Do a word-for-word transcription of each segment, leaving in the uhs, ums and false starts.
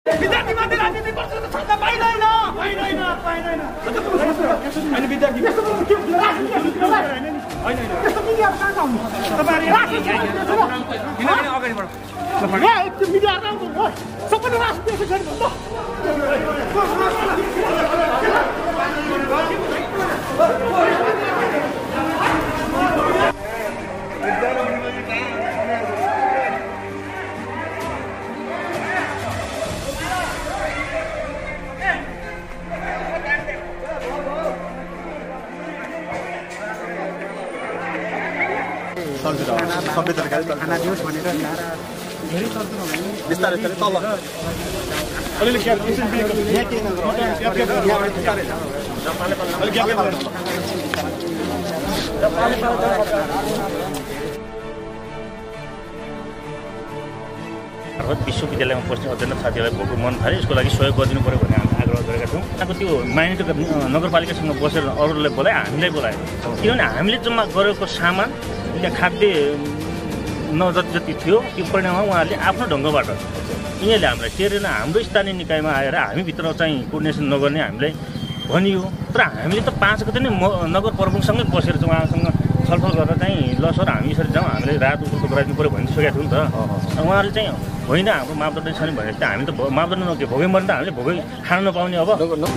विद्यार्थीमाथि राजनीति गर्छ त छक्का पाइदैन पाइदैन पाइदैन अनि विद्यार्थी होइन होइन त्यस्तो मिडिया कहाँ जाउँ तपाईहरु किनभने अगाडिबाट यहाँ त्यो मिडिया आउँछ हो सबैले राजनीति गर्छ संवेदनकारी खाना दियोस् भनेर धेरै चल्छ बिस्तारै बिस्तारै तल अलिअलि ग्याप विश्वविद्यालयमा पस्ने अध्ययन साथीहरूलाई भएको मन थाले यसको लागि सहयोग गरिदिनु पर्यो भन्ने हामी आग्रह गरेका छौँ। अब त्यो माइनेटो नगरपालिकासँग बसेर अरूलाई बोलायो हामीलाई बोलायो किनभने हामीले जम्मा गरेको सामान त्यहाँ खाद्य न जति जति थियो त्यो परिणाममा उहाँहरूले आफ्नो ढङ्गबाट यिनीहरूले हामीलाई टेरेन हाम्रो स्थानीय निकायमा आएर हामीभित्र चाहिँ कोर्डिनेसन नगर्ने हामीलाई भनियो। तर हामीले त पाँच गते नै नगर प्रमुखसँगै बसेर चाहिँ उहाँसँग छलफल गरेर चाहिँ ल सर हामी यसरी जाउँ हामीले रात उपलब्ध गराइदिनु पऱ्यो भनिसकेका थियौँ नि त। उहाँहरूले चाहिँ होइन हाम्रो मापदण्ड छैन भने चाहिँ हामी त मापदण्ड नके भोगै मर्नु त हामीले भोगै खान नपाउने अब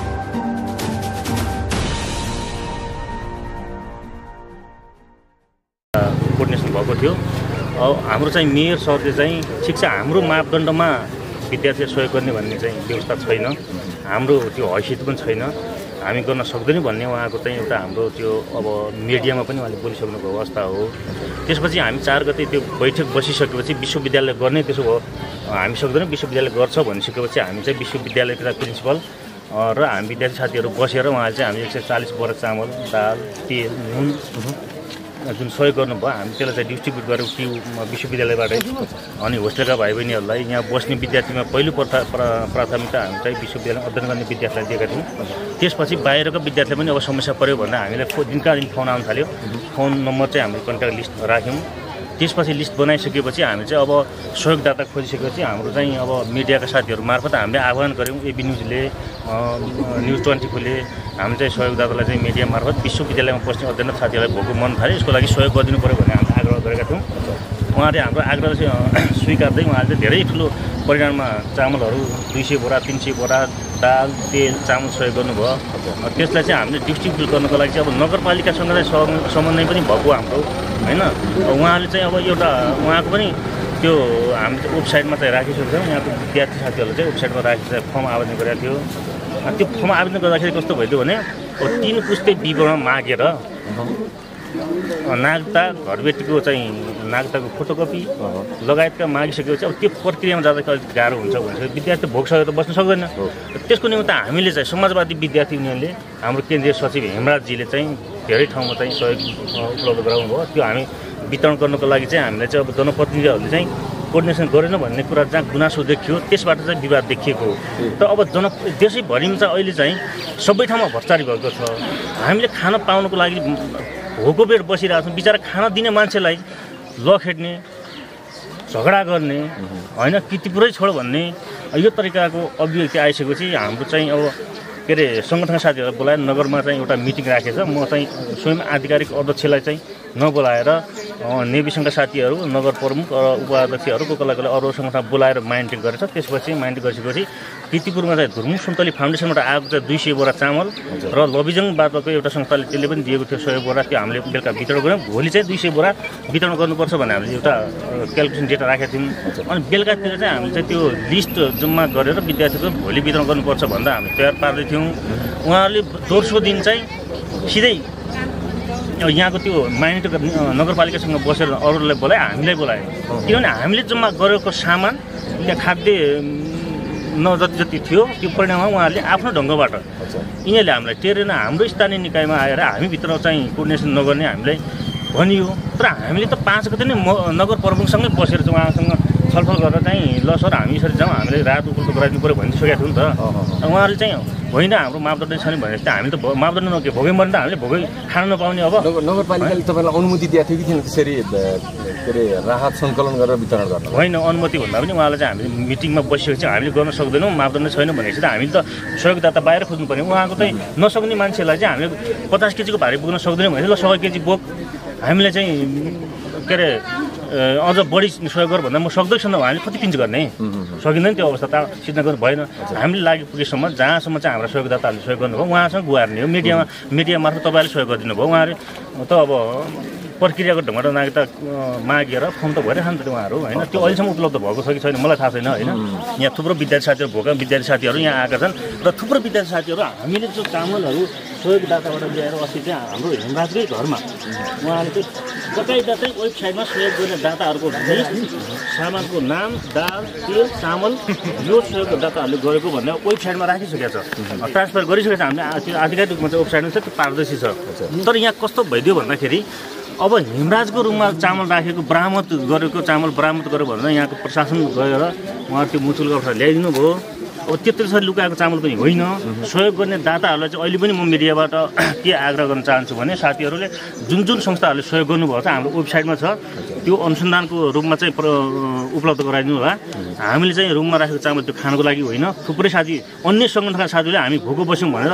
कोर्डिनेसन भएको थियो। अब हाम्रो चाहिँ मेयर सरले चाहिँ ठिक छ हाम्रो मापदण्डमा विद्यार्थीले सहयोग गर्ने भन्ने चाहिँ व्यवस्था छैन, हाम्रो त्यो हैसियत पनि छैन, हामी गर्न सक्दैनौँ भन्ने उहाँको चाहिँ एउटा हाम्रो त्यो अब मिडियामा पनि उहाँले बोलिसक्नुको अवस्था हो। त्यसपछि हामी चार गते त्यो बैठक बसिसकेपछि विश्वविद्यालय गर्ने त्यसो भयो हामी सक्दैनौँ विश्वविद्यालय गर्छ भनिसकेपछि हामी चाहिँ विश्वविद्यालयका प्रिन्सिपल र हामी विद्यार्थी साथीहरू बसेर उहाँले चाहिँ हामी एक सय चालिस बोरा चामल दाल तेल नुन जुन सहयोग गर्नुभयो हामी त्यसलाई चाहिँ डिस्ट्रिब्युट गऱ्यौँ कि विश्वविद्यालयबाटै। अनि होस्टेलका भाइ बहिनीहरूलाई यहाँ बस्ने विद्यार्थीमा पहिलो प्रथा प्राथमिकता हामी चाहिँ विश्वविद्यालय अध्ययन गर्ने विद्यार्थीलाई दिएका थियौँ। त्यसपछि बाहिरको विद्यार्थीलाई पनि अब समस्या पऱ्यो भन्दा हामीलाई दिनका दिन फोन आउनु थाल्यो, फोन नम्बर चाहिँ हामीले कन्ट्याक्ट लिस्ट राख्यौँ। त्यसपछि लिस्ट बनाइसकेपछि हामी चाहिँ अब सहयोगदाता खोजिसकेपछि हाम्रो चाहिँ अब मिडियाका साथीहरू मार्फत हामीले आह्वान गऱ्यौँ। एबी न्युजले न्युज ट्वेन्टीफोरले हामी चाहिँ सहयोगदातालाई चाहिँ मिडिया मार्फत विश्वविद्यालयमा पस्ने अध्ययन साथीहरूलाई भएको मन थाले यसको लागि सहयोग गरिदिनु पऱ्यो भन्ने हामीले आग्रह गरेका थियौँ। उहाँले हाम्रो आग्रह चाहिँ स्वीकार्दै उहाँले चाहिँ धेरै ठुलो परिमाणमा चामलहरू दुई सय बोरा तिन सय बोरा दाल तेल चामल सहयोग गर्नुभयो। त्यसलाई चाहिँ हामीले डिस्ट्रिब्युट गर्नको लागि चाहिँ अब नगरपालिकासँग चाहिँ समन्वय पनि भएको हाम्रो होइन। उहाँले चाहिँ अब एउटा उहाँको पनि त्यो हामी चाहिँ वेबसाइटमा चाहिँ राखिसकेको थियौँ। यहाँको विद्यार्थी साथीहरूले चाहिँ वेबसाइटमा राखेर फर्म आवेदन गरेका थियो। त्यो फर्म आवेदन गर्दाखेरि कस्तो भइदियो भने तिन पुस्ते विवरण मागेर नागरिकता घरबेटीको चाहिँ नागरिकताको फोटोकपी लगायतका मागिसकेपछि अब त्यो प्रक्रियामा जाँदाखेरि अलिक गाह्रो हुन्छ भनेर विद्यार्थी भोगसकेर त बस्न सक्दैन। त्यसको निमित्त हामीले चाहिँ समाजवादी विद्यार्थी युनियनले हाम्रो केन्द्रीय सचिव हेमराजजीले चाहिँ धेरै ठाउँमा चाहिँ सहयोग उपलब्ध गराउनु भयो। त्यो हामी वितरण गर्नको लागि चाहिँ हामीलाई चाहिँ अब जनप्रतिनिधिहरूले चाहिँ कोर्डिनेसन गरेन भन्ने कुरा जहाँ गुनासो देखियो त्यसबाट चाहिँ विवाद देखिएको हो। तर अब जन देशैभरिमा चाहिँ अहिले चाहिँ सबै ठाउँमा भ्रष्टाचारी भएको छ। हामीले खान पाउनको लागि भोको पेट बसिरहेको छौँ। बिचरा खाना दिने मान्छेलाई लखेट्ने झगडा गर्ने होइन किति पुरै छोड भन्ने यो तरिकाको अभिव्यक्ति आइसकेपछि हाम्रो चाहिँ अब के अरे सङ्गठनका साथीहरूलाई बोलाएर नगरमा चाहिँ एउटा मिटिङ राखेछ। म चाहिँ स्वयं आधिकारिक अध्यक्षलाई चाहिँ नबोलाएर नेभी सङ्घका साथीहरू नगर प्रमुख उपाध्यक्षहरू को कसलाई कसलाई अरू सङ्गठन बोलाएर माइन्डिङ गरेछ। त्यसपछि माइन्डिङ गरिसकेपछि किर्तिपुरमा चाहिँ धुर्मुख सुन्तली फाउन्डेसनबाट आएको चाहिँ दुई सय बोरा चामल र लबिजङबाटको एउटा संस्थाले त्यसले पनि दिएको थियो सय बोरा त्यो हामीले बेलुका वितरण गऱ्यौँ। भोलि चाहिँ दुई सय बोरा वितरण गर्नुपर्छ भन्ने हामीले एउटा क्यालकुलेसन डेटा राखेका थियौँ। अनि बेलुकातिर चाहिँ हामीले चाहिँ त्यो लिस्ट जम्मा गरेर विद्यार्थीको भोलि वितरण गर्नुपर्छ भन्दा हामीले तयार पार्दै थियौँ। उहाँहरूले दोस्रो दिन चाहिँ सिधै यहाँको त्यो माइनेटो नगरपालिकासँग बसेर अरूलाई बोलायो हामीलाई बोलायो किनभने हामीले जम्मा गरेको सामान त्यहाँ खाद्य न जति जति थियो त्यो परिणाममा उहाँहरूले आफ्नो ढङ्गबाट यिनीहरूले हामीलाई टेरेन हाम्रो स्थानीय निकायमा आएर हामीभित्र चाहिँ कोर्डिनेसन नगर्ने हामीलाई भनियो। तर हामीले त पाँच गते नै नगर प्रमुखसँगै बसेर चाहिँ उहाँसँग छलफल गरेर चाहिँ ल सर हामी यसरी जाउँ हामीले रात उपलब्ध गराइदिनु पऱ्यो भनिसकेका थियौँ नि त। उहाँहरूले चाहिँ होइन हाम्रो मापदण्ड छैन भने चाहिँ हामी त मापदण्ड नके भोगै मर्नु त हामीले भोगै खान नपाउने अब नगरपालिकाले तपाईँलाई अनुमति दिएको थियो कि थिएन त्यसरी के अरे राहत सङ्कलन गरेर वितरण गर्न होइन अनुमति भन्दा पनि उहाँलाई चाहिँ हामीले मिटिङमा बसिसकेपछि हामीले गर्न सक्दैनौँ मापदण्ड छैन भनेपछि त हामीले त सहयोगदाता बाहिर खोज्नु पर्यो उहाँको चाहिँ नसक्ने मान्छेलाई चाहिँ हामीले पचास केजीको भारी बोक्न सक्दैनौँ भने ल सय केजी बोक हामीले चाहिँ के अरे अझ बढी सहयोग गर भन्दा म सक्दैछु न हामीले कति किन्छ गर्ने सकिँदैन त्यो अवस्था त सिद्ध गर्नु भएन हामीले लागि पुगेसम्म जहाँसम्म चाहिँ हाम्रो सहयोगदाताहरूले सहयोग गर्नुभयो उहाँसँग गुहार्ने हो मिडियामा मिडिया मार्फत तपाईँले सहयोग गरिदिनु भयो उहाँले त अब प्रक्रियाको ढङ्गबाट नागेर त मागेर फर्म त भइरहेछ नि त उहाँहरू होइन त्यो अहिलेसम्म उपलब्ध भएको छ कि छैन मलाई थाहा छैन होइन यहाँ थुप्रो विद्यार्थी साथीहरू भएका विद्यार्थी साथीहरू यहाँ आएका छन् र थुप्रो विद्यार्थी साथीहरू हामीले जो चामलहरू सहयोगदाताबाट ल्याएर अस्ति चाहिँ हाम्रो हेमराजकै घरमा उहाँले चाहिँ बकाइदा चाहिँ वेबसाइटमा सहयोग गर्ने दाताहरूको सामानको नाम दाल तेल चामल यो सहयोगदाताहरूले गरेको भनेर वेबसाइटमा राखिसकेको छ ट्रान्सफर गरिसकेको छ हामीले त्यो आधिकारिक रूपमा चाहिँ वेबसाइटमा चाहिँ त्यो पारदर्शी छ तर यहाँ कस्तो भइदियो भन्दाखेरि अब हिमराजको रूममा चामल राखेको बरामद गरेको चामल बरामद गर्यो भनेर यहाँको प्रशासन गएर उहाँहरू त्यो मुचुल गरेर ल्याइदिनु भयो अब त्यत्रो लुकाएको चामल पनि होइन सहयोग गर्ने दाताहरूलाई चाहिँ अहिले पनि म मिडियाबाट के आग्रह गर्न चाहन्छु भने साथीहरूले जुन जुन संस्थाहरूले सहयोग गर्नुभएको छ हाम्रो वेबसाइटमा छ त्यो अनुसन्धानको रूपमा चाहिँ उपलब्ध गराइदिनु होला हामीले चाहिँ रुममा राखेको चामल त्यो खानको लागि होइन थुप्रै साथी अन्य सङ्गठनका साथीहरूले हामी भोको बस्यौँ भनेर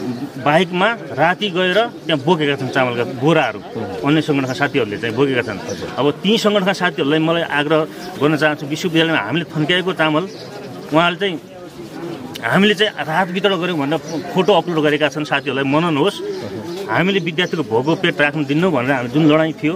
बाइकमा राति गएर त्यहाँ बोकेका छन् चामलका बोराहरू अन्य सङ्गठनका साथीहरूले चाहिँ बोकेका छन् अब ती सङ्गठनका साथीहरूलाई मलाई आग्रह गर्न चाहन्छु विश्वविद्यालयमा हामीले थन्क्याएको चामल उहाँले चाहिँ हामीले चाहिँ राहत वितरण गऱ्यौँ भनेर फोटो अपलोड गरेका छन् साथीहरूलाई मनन होस् हामीले विद्यार्थीको भोको पेट राख्नु दिनु भनेर हामी जुन लडाइँ थियो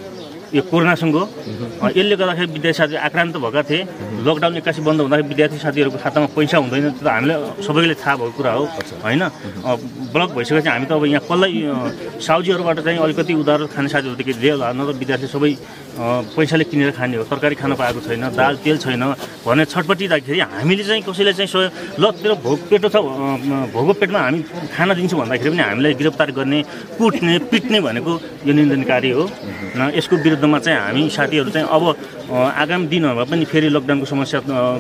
यो कोरोनासँग यसले गर्दाखेरि विद्यार्थी साथी आक्रान्त भएका थिए लकडाउन एक्कासी बन्द हुँदाखेरि विद्यार्थी साथीहरूको खातामा पैसा हुँदैन त्यो त हामीलाई सबैले थाहा भएको कुरा हो होइन ब्लक भइसकेपछि हामी त अब यहाँ कसलाई साउजीहरूबाट चाहिँ अलिकति उधारो खाने साथीहरूदेखि लिएर नत्र विद्यार्थी सबै पैसाले किनेर खाने हो तरकारी खान पाएको छैन दाल तेल छैन भनेर छटपटिँदाखेरि हामीले चाहिँ कसैले चाहिँ सो ल तेरो भोक पेटो छ भोको पेटमा हामी खाना दिन्छौँ भन्दाखेरि पनि हामीलाई गिरफ्तार गर्ने कुट्ने पिट्ने भनेको यो निन्दनकारी हो यसको विरुद्धमा चाहिँ हामी साथीहरू चाहिँ अब आगामी दिनहरूमा पनि फेरि लकडाउनको समस्या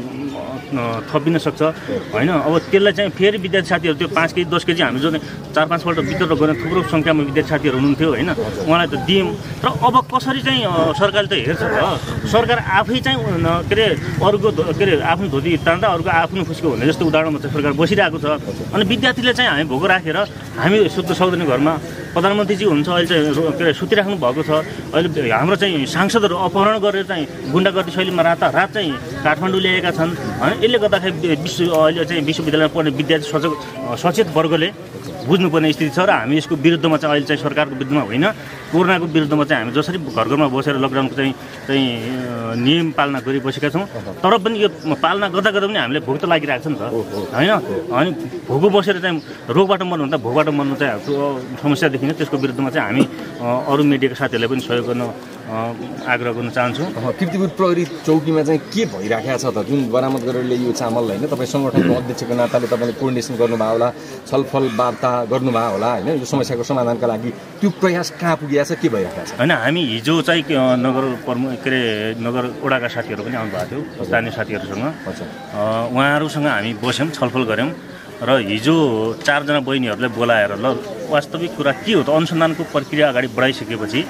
थपिन सक्छ होइन अब त्यसलाई चाहिँ फेरि विद्यार्थी साथीहरू त्यो पाँच केजी दस केजी हामी जो चार पाँचपल्ट वितरण गर्ने थुप्रो सङ्ख्यामा विद्यार्थी साथीहरू हुनुहुन्थ्यो होइन उहाँलाई त दियौँ तर अब कसरी चाहिँ सरकारले त हेर्छ त सरकार आफै चाहिँ के अरे अरूको के अरे आफ्नो धोती तान्दा अरूको आफ्नो खुसीको भन्ने जस्तो उदाहरणमा चाहिँ सरकार बसिरहेको छ अनि विद्यार्थीले चाहिँ हामी भोको राखेर हामी सुत्न सक्दैन घरमा प्रधानमन्त्रीजी हुन्छ अहिले चाहिँ के अरे सुतिराख्नु भएको छ अहिले हाम्रो चाहिँ सांसदहरू अपहरण गरेर चाहिँ गुन्डागर्दी शैलीमा रातारात चाहिँ काठमाडौँ ल्याएका छन् होइन यसले गर्दाखेरि विश्व अहिले चाहिँ विश्वविद्यालयमा पढ्ने विद्यार्थी सचेत सचेत वर्गले बुझ्नुपर्ने स्थिति छ र हामी यसको विरुद्धमा चाहिँ अहिले चाहिँ सरकारको विरुद्धमा होइन कोरोनाको विरुद्धमा चाहिँ हामी जसरी घरघरमा बसेर लकडाउनको चाहिँ चाहिँ नियम पालना गरिबसेका छौँ तर पनि यो पालना गर्दा गर्दा पनि हामीले भोक त लागिरहेको छ नि त होइन अनि भोको बसेर चाहिँ रोगबाट मर्नु भन्दा भोकबाट मर्नु चाहिँ समस्या देखिन्छ त्यसको विरुद्धमा चाहिँ हामी अरू मिडियाका साथीहरूलाई पनि सहयोग गर्न आग्रह गर्न चाहन्छु कीर्तिपुर प्रहरी चौकीमा चाहिँ के भइराखेको छ त जुन बरामद गरेर ल्याइयो चामल होइन तपाईँ सङ्गठनको अध्यक्षको नाताले तपाईँले कोर्डिनेसन गर्नुभयो होला छलफल वार्ता गर्नुभयो होला होइन यो समस्याको समाधानका लागि त्यो प्रयास कहाँ पुगेको छ के भइरहेको छ होइन हामी हिजो चाहिँ नगर प्रमुख के अरे नगर वडाका साथीहरू पनि आउनुभएको थियो स्थानीय साथीहरूसँग उहाँहरूसँग हामी बस्यौँ छलफल गऱ्यौँ र हिजो चारजना बहिनीहरूलाई बोलाएर ल वास्तविक कुरा के हो त अनुसन्धानको प्रक्रिया अगाडि बढाइसकेपछि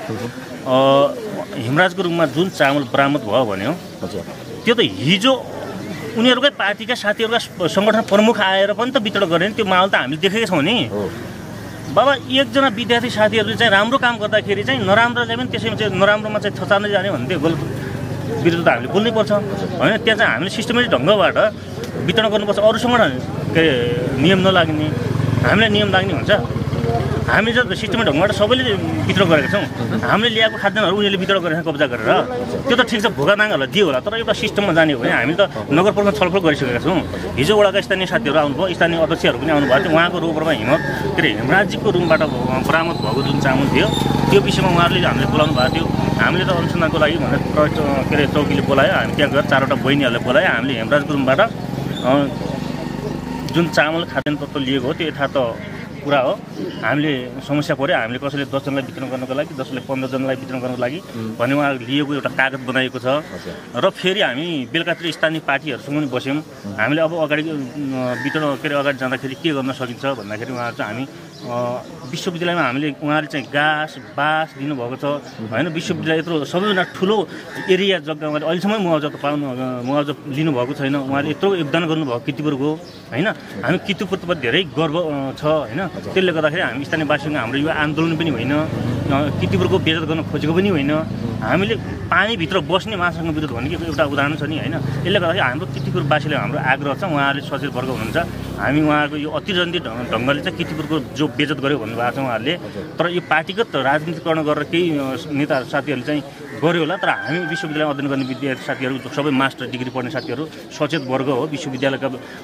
हिमराजको रूपमा जुन चामल बरामद भयो भन्यो त्यो त हिजो उनीहरूकै पार्टीका साथीहरूका सङ्गठन प्रमुख आएर पनि त वितरण गर्ने त्यो माहौल त हामीले देखेकै छौँ नि बाबा एकजना विद्यार्थी साथीहरूले चाहिँ राम्रो काम गर्दाखेरि चाहिँ नराम्रोलाई पनि त्यसैमा चाहिँ नराम्रोमा चाहिँ थचार्नै जाने भने त्यो गलत विरुद्ध त हामीले बोल्नै पर्छ होइन त्यहाँ चाहिँ हामीले सिस्टमेटिक ढङ्गबाट वितरण गर्नुपर्छ अरू सङ्गठन के नियम नलाग्ने हामीलाई नियम लाग्ने हुन्छ हामीले जब सिस्टमेटिक ढङ्गबाट सबैले वितरण गरेका छौँ हामीले ल्याएको खाद्यान्नहरू उनीहरूले वितरण गरेका कब्जा गरेर त्यो त ठिक छ भोका नाङ्गाहरूलाई दियो होला तर एउटा सिस्टममा जाने हो भने हामी त नगरपालिकामा छलफल गरिसकेका छौँ हिजो वडाका स्थानीय साथीहरू आउनुभयो स्थानीय अध्यक्षहरू पनि आउनुभएको थियो उहाँको रोगमा हिम्मत के अरे हिमराजजीको रुमबाट बरामद भएको जुन चामल थियो त्यो विषयमा उहाँहरूले हामीले बोलाउनु भएको थियो हामीले त अनुसन्धानको लागि भनेर के अरे चौकीले बोलायो हामी त्यहाँ गएर चारवटा बहिनीहरूलाई बोलायो हामीले हिमराजको रुमबाट जुन चामल खाद्यान्न तत्त्व लिएको हो त्यो यथार्थ कुरा हो हामीले समस्या पऱ्यो हामीले कसैले दसजनालाई वितरण गर्नको लागि कसैले पन्ध्रजनालाई वितरण गर्नको लागि भन्ने उहाँहरूले लिएको एउटा कागज बनाएको छ र फेरि हामी बेलुकातिर स्थानीय पार्टीहरूसँग पनि बस्यौँ हामीले अब अगाडि वितरण के अरे अगाडि जाँदाखेरि के गर्न सकिन्छ भन्दाखेरि उहाँहरू चाहिँ हामी विश्वविद्यालयमा हामीले उहाँले चाहिँ घाँस बाँस दिनुभएको छ होइन विश्वविद्यालय यत्रो सबैभन्दा ठुलो एरिया जग्गा उहाँले अहिलेसम्म मुआवजा त पाउनु मुआवजा लिनुभएको छैन उहाँले यत्रो योगदान गर्नुभएको किर्तिपुरको होइन हामी किर्तिपुरप्रति धेरै गर्व छ होइन त्यसले गर्दाखेरि हामी स्थानीयवासीसँग हाम्रो यो आन्दोलन पनि होइन किर्तिपुरको बेइज्जत गर्न खोजेको पनि होइन हामीले पानीभित्र बस्ने महासङ्घ विरोध भन्ने एउटा उदाहरण छ नि होइन यसले गर्दाखेरि हाम्रो किर्तिपुरवासीले हाम्रो आग्रह छ उहाँहरूले सचेत वर्ग हुनुहुन्छ हामी उहाँको यो अतिरन्दी ढङ्गले चाहिँ किर्तिपुरको जो बेइज्जत गर्यो भन्नुभएको छ उहाँहरूले तर यो पार्टीगत राजनीतिकरण गरेर केही नेता साथीहरूले चाहिँ गर्यो होला तर हामी विश्वविद्यालयमा अध्ययन गर्ने विद्यार्थी साथीहरू सबै मास्टर डिग्री पढ्ने साथीहरू सचेत वर्ग हो विश्वविद्यालयका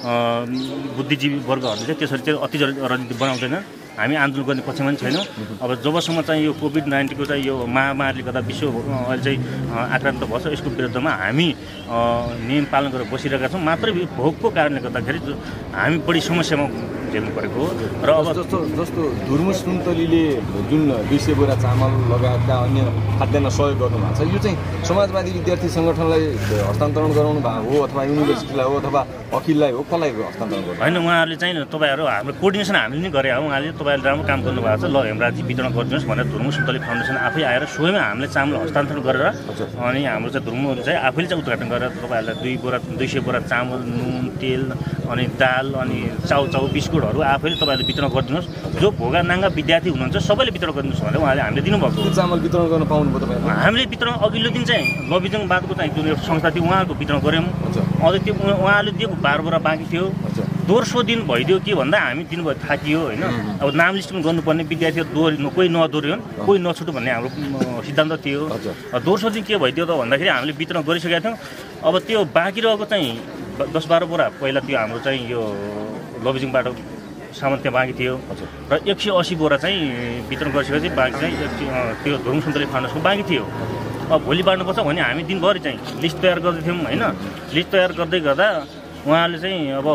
बुद्धिजीवी वर्गहरूले चाहिँ त्यसरी चाहिँ अति राजनीति बनाउँदैन हामी आन्दोलन गर्ने पक्षमा पनि छैनौँ अब जबसम्म चाहिँ यो कोभिड नाइन्टिनको चाहिँ यो महामारीले गर्दा विश्व अहिले चाहिँ आक्रान्त भएको छ यसको विरुद्धमा हामी नियम पालन गरेर बसिरहेका छौँ मात्रै भोगको कारणले गर्दाखेरि हामी बढी समस्यामा झेल्नु परेको हो र अब जस्तो जस्तो धुर्मु सुन्तलीले जुन दुई सय बोरा चामल लगायतका अन्य खाद्यान्न सहयोग गर्नुभएको छ यो चाहिँ समाजवादी विद्यार्थी सङ्गठनलाई हस्तान्तरण गराउनु भएको हो अथवा युनिभर्सिटीलाई हो अथवा अखिललाई हो कसलाई हस्तान्तरण गर्नु होइन उहाँहरूले चाहिँ तपाईँहरू हाम्रो कोर्डिनेसन हामीले नै गरे हो उहाँले तपाईँहरूले राम्रो काम गर्नुभएको छ ल हेमराजी वितरण गरिदिनुहोस् भनेर धुर्मु सुन्तली फाउन्डेसन आफै आएर स्वयं हामीले चामल हस्तान्तरण गरेर अनि हाम्रो चाहिँ धुर्मु चाहिँ आफैले चाहिँ उद्घाटन गरेर तपाईँहरूलाई दुई बोरा दुई सय बोरा चामल नुन तेल अनि दाल अनि चाउचाउ बिस्कुटहरू आफैले तपाईँहरूले वितरण गरिदिनुहोस् जो भोगा नाङ्गा विद्यार्थी हुनुहुन्छ सबैले वितरण गरिदिनुहोस् भनेर उहाँले हामीले दिनुभएको चामल वितरण गर्न पाउनुभयो तपाईँ हामीले वितरण अघिल्लो दिन चाहिँ लबिजङ बादको चाहिँ जुन एउटा संस्था थियो उहाँहरूको वितरण गऱ्यौँ अझै त्यो उहाँले दिएको बाह्र बोरा बाँकी थियो दोस्रो दिन भइदियो के भन्दा हामी दिनुभयो थाकियो होइन अब नाम लिस्ट पनि गर्नुपर्ने विद्यार्थीहरू दोहोरिनु कोही नदोहोऱ्यो कोही नछुटो भन्ने हाम्रो सिद्धान्त थियो दोस्रो दिन के भइदियो त भन्दाखेरि हामीले वितरण गरिसकेका थियौँ अब त्यो बाँकी रहेको चाहिँ दस बाह्र बोरा पहिला त्यो हाम्रो चाहिँ यो लबिजङबाट सामान त्यहाँ बाँकी थियो र एक सय असी बोरा चाहिँ वितरण गरिसकेपछि बाँकी चाहिँ त्यो धुर्मु सुन्तली फाउन्डेसनको बाँकी थियो अब भोलि बाँड्नुपर्छ भने हामी दिनभरि चाहिँ लिस्ट तयार गर्दैथ्यौँ होइन लिस्ट तयार गर्दै गर्दा उहाँले चाहिँ अब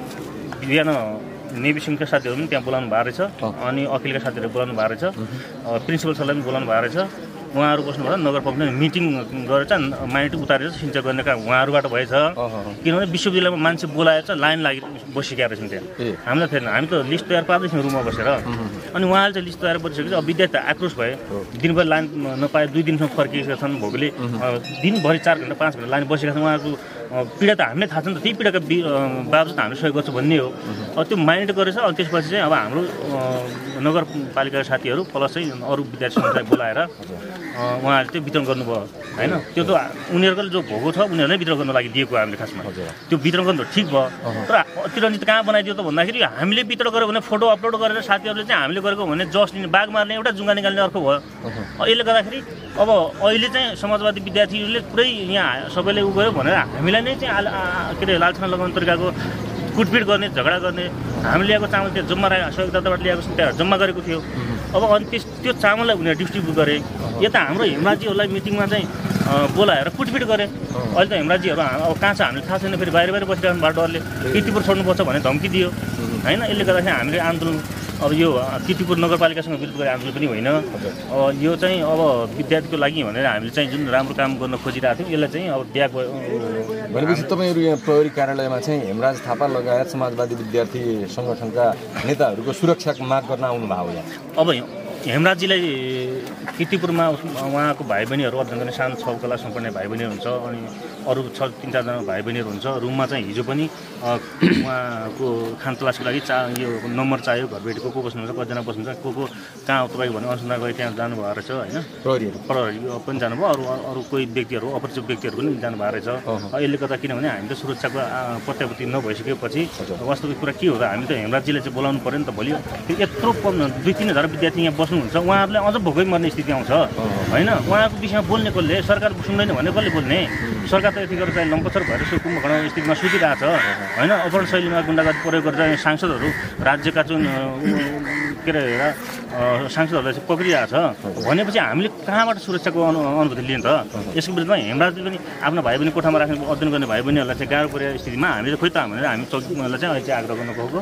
बिहान नेभी सिंहका साथीहरू पनि त्यहाँ बोलाउनु भएको रहेछ अनि अखिलका साथीहरू बोलाउनु भएको रहेछ प्रिन्सिपल सरलाई पनि बोलाउनु भएको रहेछ उहाँहरू बस्नुभयो नगर प्रमुखले मिटिङ गरेर चाहिँ माइन्ड उतारेर सिन्चाइ गर्ने काम उहाँहरूबाट भएछ किनभने विश्वविद्यालयमा मान्छे बोलाएर चाहिँ लाइन लागि बसिरहेको रहेछौँ त्यहाँ हामीलाई थिएन हामी त लिस्ट तयार पार्दैछौँ रुममा बसेर अनि उहाँले चाहिँ लिस्ट तयार गरिसकेपछि अब विद्यार्थी आक्रोश भयो दिनभरि लाइन नपाए दुई दिनसम्म फर्किएका छन् भोगले दिनभरि चार घन्टा पाँच घन्टा लाइन बसेका छन् उहाँहरूको पीडा त हामीलाई थाहा छ नि त त्यही पीडाको बावजुद हामीले सहयोग गर्छौँ भन्ने हो अब त्यो माइन्ड गरेछ अनि त्यसपछि चाहिँ अब हाम्रो नगरपालिकाका साथीहरू प्लस चाहिँ अरू विद्यार्थी समुदाय बोलाएर उहाँहरूले त्यो वितरण गर्नुभयो होइन त्यो त उनीहरूको जो भोगो छ उनीहरूलाई वितरण गर्नु लागि दिएको हामीले खासमा त्यो वितरण गर्नु ठिक भयो तर अतिरञ्जित कहाँ बनाइदियो त भन्दाखेरि हामीले वितरण गऱ्यो भने फोटो अपलोड गरेर साथीहरूले चाहिँ हामीले गरेको भने जस लिने बाघ मार्ने एउटा जुङ्गा निकाल्ने अर्को भयो यसले गर्दाखेरि अब अहिले चाहिँ समाजवादी विद्यार्थीहरूले पुरै यहाँ सबैले उ गयो भनेर हामीलाई नै चाहिँ के अरे लालछना लगाउने तरिकाको कुटपिट गर्ने झगडा गर्ने हामीले ल्याएको चामल त्यो जम्मा सहयोगदाताबाट ल्याएको त्यहाँ जम्मा गरेको थियो अब अनि त्यस त्यो चामललाई उनीहरू डिस्ट्रिब्युट गरे यता हाम्रो हेमराजीहरूलाई मिटिङमा चाहिँ बोलाएर कुटपिट गरे अहिले त हेमराजीहरू अब कहाँ छ हामीले थाहा छैन फेरि बाहिर बाहिर बसिरहनु भएको डरले किर्तिपुर छोड्नुपर्छ भने धम्की दियो होइन यसले गर्दाखेरि हामीले आन्दोलन अब यो किर्तिपुर नगरपालिकासँग विरोध गर्ने आन्दोलन पनि होइन अब यो चाहिँ अब विद्यार्थीको लागि भनेर हामीले चाहिँ जुन राम्रो काम गर्न खोजिरहेको थियौँ यसलाई चाहिँ अब ब्याक भनेपछि तपाईँहरू यहाँ प्रहरी कार्यालयमा चाहिँ हेमराज थापा लगायत समाजवादी विद्यार्थी सङ्गठनका नेताहरूको सुरक्षाको माग गर्न आउनु भएको यहाँ अब हेमराजीलाई किर्तिपुरमा उहाँको भाइ बहिनीहरू अध्ययन गर्ने सानो छ क्लासमा पढ्ने भाइ बहिनीहरू हुन्छ अनि अरू छ तिन चारजना भाइ बहिनीहरू हुन्छ रुममा चाहिँ हिजो पनि उहाँको खानतलासको लागि चा यो नम्बर चाहियो घरबेटी को को बस्नुहुन्छ कतिजना बस्नुहुन्छ को को कहाँ तपाईँ भने अनुसन्धान गरी त्यहाँ जानुभएको रहेछ होइन प्रहरीहरू प्रहरी पनि जानुभयो अरू अरू कोही व्यक्तिहरू अपरिचित व्यक्तिहरू पनि जानुभएको रहेछ यसले गर्दा किनभने हामी त सुरक्षाको प्रत्याभूति नभइसकेपछि वास्तविक कुरा के हो त हामी त हेमराजीलाई चाहिँ बोलाउनु पऱ्यो नि त भोलि यत्रो दुई तिन हजार विद्यार्थी यहाँ बस्नुहुन्छ उहाँहरूलाई अझ भोकै मर्ने स्थिति आउँछ होइन उहाँको विषयमा बोल्ने कसले सरकार सुन्दैन भने कसले बोल्ने सरकार त यति गरेर चाहिँ लम्पसर भएर सो कुम्भकर्ण स्थितिमा सुतिरहेको छ होइन अपहरण शैलीमा गुण्डागर्दी प्रयोग गरेर सांसदहरू राज्यका जुन के अरे सांसदहरूलाई चाहिँ पक्रिरहेको छ भनेपछि हामीले कहाँबाट सुरक्षाको अनु अनुभूति लिने त यसको विरुद्धमा हेमराजले पनि आफ्नो भाइ बहिनी कोठामा राख्ने अध्ययन गर्ने भाइ बहिनीहरूलाई चाहिँ गाह्रो परेको स्थितिमा हामीले खोइ त भनेर हामी चौकीलाई चाहिँ अहिले चाहिँ आग्रह गर्न गएको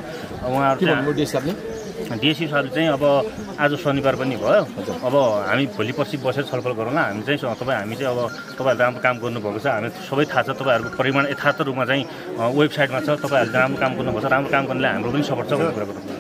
उहाँहरू डिएससी साहबले चाहिँ अब आज शनिबार पनि भयो अब हामी भोलि पर्सि बसेर छलफल गरौँला हामी चाहिँ तपाईँ हामी चाहिँ अब तपाईँहरूले राम्रो काम गर्नुभएको छ हामी सबै थाहा छ तपाईँहरूको परिमाण यथार्थ रूपमा चाहिँ वेबसाइटमा छ तपाईँहरूले राम्रो काम गर्नुपर्छ राम्रो काम गर्नेलाई हाम्रो पनि सपोर्ट छ भन्ने कुरा गर्नु